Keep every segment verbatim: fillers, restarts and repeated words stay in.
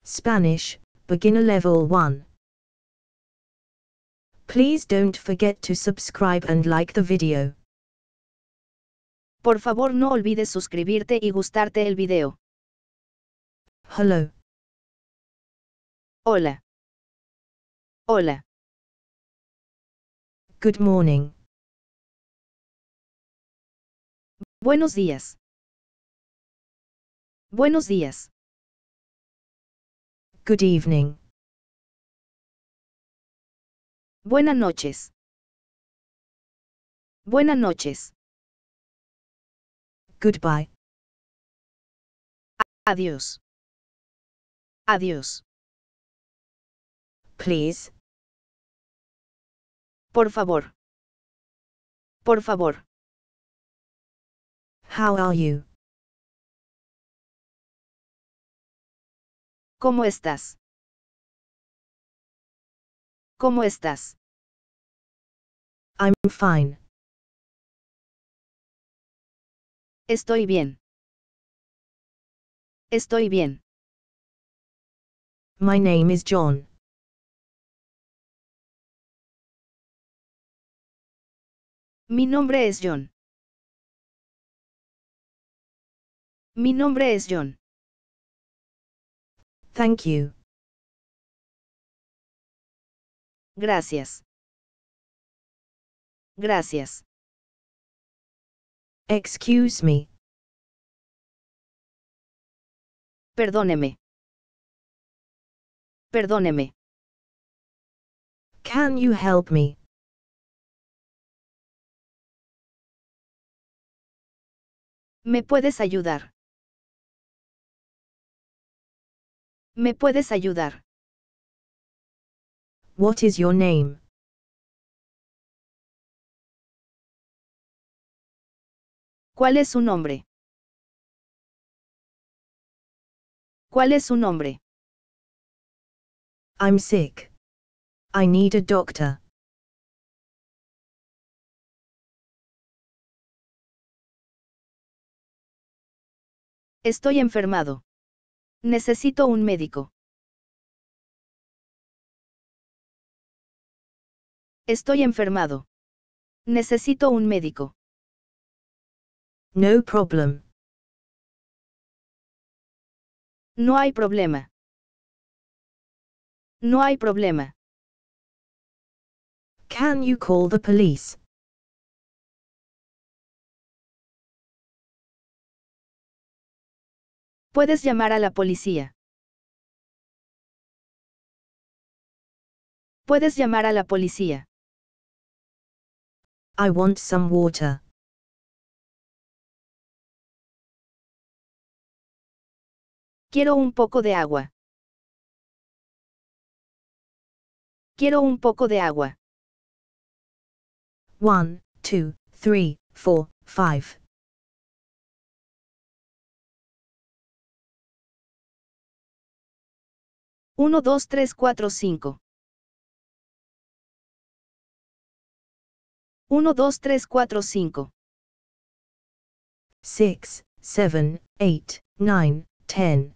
Spanish, Beginner Level one. Please don't forget to subscribe and like the video. Por favor no olvides suscribirte y gustarte el video. Hello. Hola. Hola. Good morning. Buenos días. Buenos días. Good evening. Buenas noches. Buenas noches. Goodbye. Adiós. Adiós. Please. Por favor. Por favor. How are you? ¿Cómo estás? ¿Cómo estás? I'm fine. Estoy bien. Estoy bien. My name is John. Mi nombre es John. Mi nombre es John. Thank you. Gracias. Gracias. Excuse me. Perdóneme. Perdóneme. Can you help me? ¿Me puedes ayudar? ¿Me puedes ayudar? What is your name? ¿Cuál es su nombre? ¿Cuál es su nombre? I'm sick. I need a doctor. Estoy enfermado. Necesito un médico. Estoy enfermado. Necesito un médico. No problem. No hay problema. No hay problema. Can you call the police? Puedes llamar a la policía. Puedes llamar a la policía. I want some water. Quiero un poco de agua. Quiero un poco de agua. One, two, three, four, five. Uno, dos, tres, cuatro, cinco. Uno, dos, tres, cuatro, cinco. Six, seven, eight, nine, ten.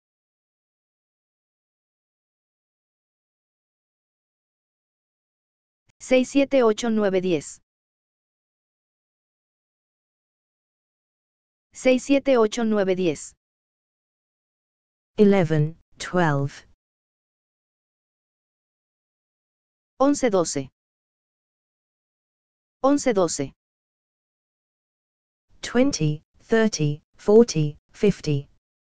Seis, siete, ocho, nueve, diez. Seis, siete, ocho, nueve, diez. Eleven, twelve. Once, doce. Once, doce. Twenty, thirty, forty, fifty.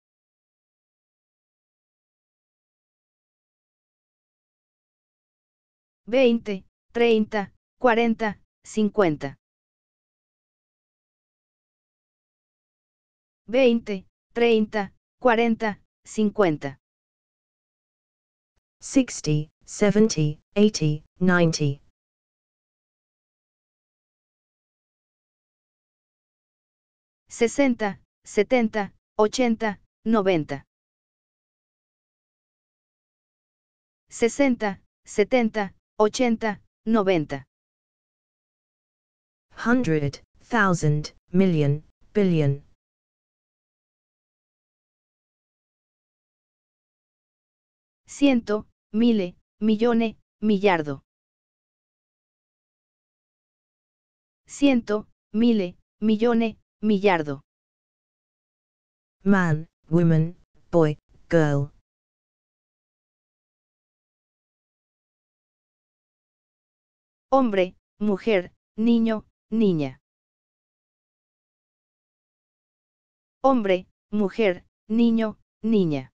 Veinte, treinta, cuarenta, cincuenta. Veinte, treinta, cuarenta, cincuenta. Sixty, seventy, eighty, ninety. Sesenta, setenta, ochenta, noventa. Sesenta, setenta, ochenta, noventa. Hundred, thousand, million, billion. Ciento, mille, millone, millardo. Ciento, mille, millone, millardo. Man, woman, boy, girl. Hombre, mujer, niño, niña. Hombre, mujer, niño, niña.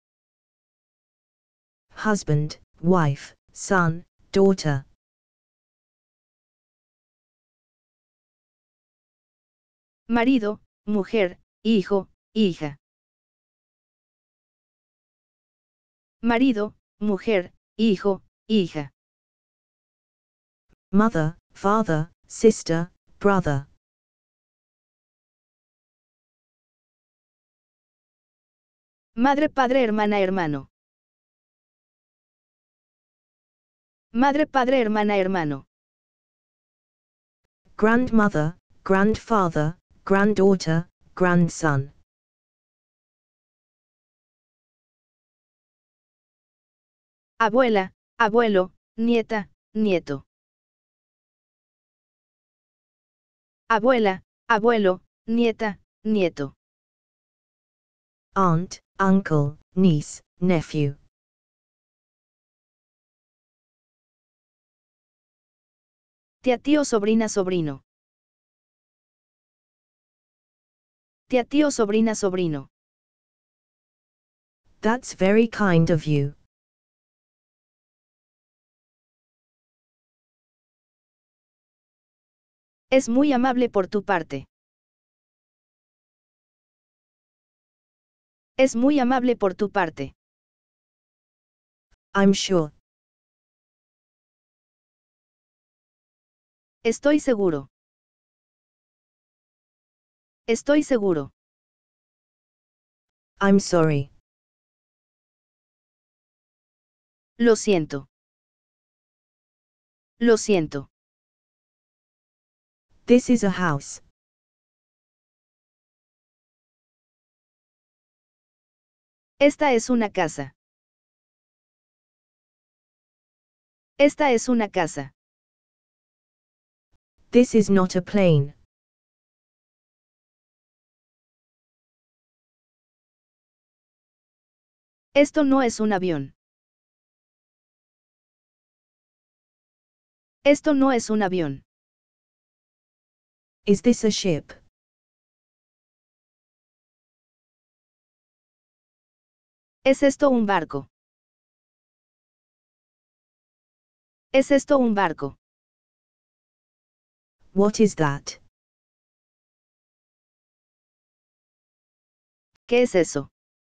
Husband, wife, son, daughter. Marido, mujer, hijo, hija. Marido, mujer, hijo, hija. Mother, father, sister, brother. Madre, padre, hermana, hermano. Madre, padre, hermana, hermano. Grandmother, grandfather, granddaughter, grandson. Abuela, abuelo, nieta, nieto. Abuela, abuelo, nieta, nieto. Aunt, uncle, niece, nephew. Tía, tío, sobrina, sobrino. Tía, tío, sobrina, sobrino. That's very kind of you. Es muy amable por tu parte. Es muy amable por tu parte. I'm sure. Estoy seguro. Estoy seguro. I'm sorry. Lo siento. Lo siento. This is a house. Esta es una casa. Esta es una casa. This is not a plane. Esto no es un avión. Esto no es un avión. Is this a ship? ¿Es esto un barco? ¿Es esto un barco? What is that? ¿Qué es eso?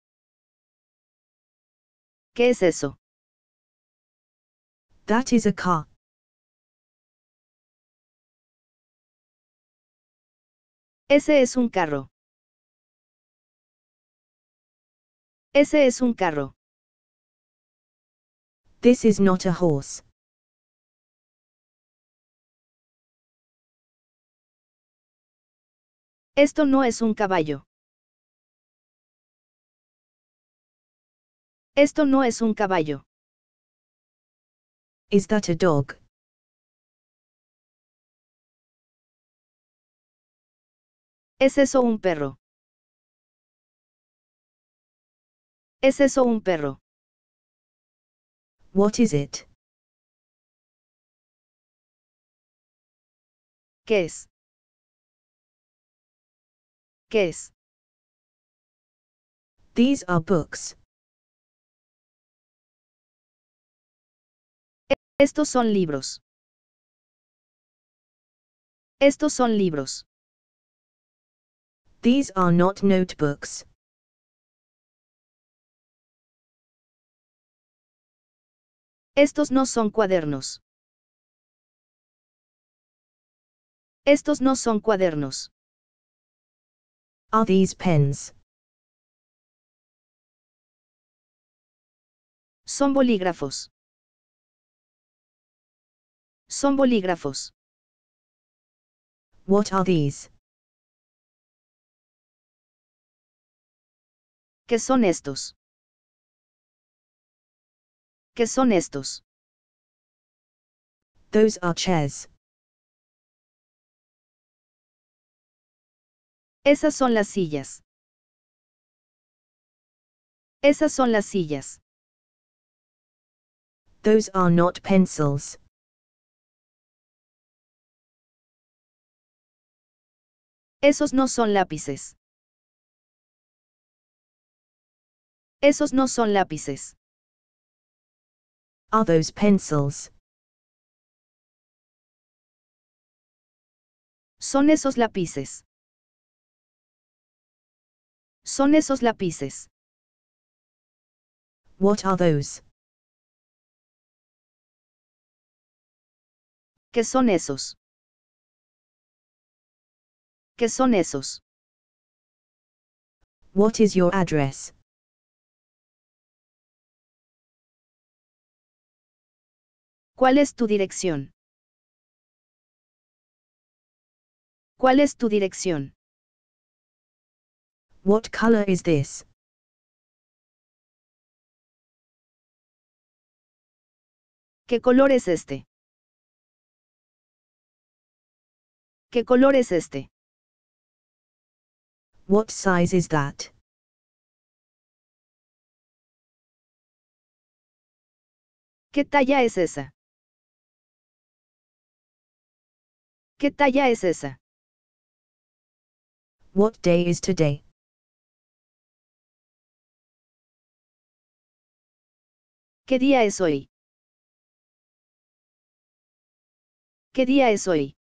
¿Qué es eso? That is a car. Ese es un carro. Ese es un carro. This is not a horse. Esto no es un caballo. Esto no es un caballo. Is that a dog? ¿Es eso un perro? ¿Es eso un perro? What is it? ¿Qué es? ¿Qué es? These are books. Estos son libros. Estos son libros. These are not notebooks. Estos no son cuadernos. Estos no son cuadernos. Are these pens? Son bolígrafos. Son bolígrafos. What are these? ¿Qué son estos? ¿Qué son estos? Those are chairs. Esas son las sillas. Esas son las sillas. Those are not pencils. Esos no son lápices. Esos no son lápices. Are those pencils? Son esos lápices. Son esos lápices. What are those? ¿Qué son esos? ¿Qué son esos? What is your address? ¿Cuál es tu dirección? ¿Cuál es tu dirección? What color is this? ¿Qué color es este? ¿Qué color es este? What size is that? ¿Qué talla es esa? ¿Qué talla es esa? What day is today? ¿Qué día es hoy? ¿Qué día es hoy?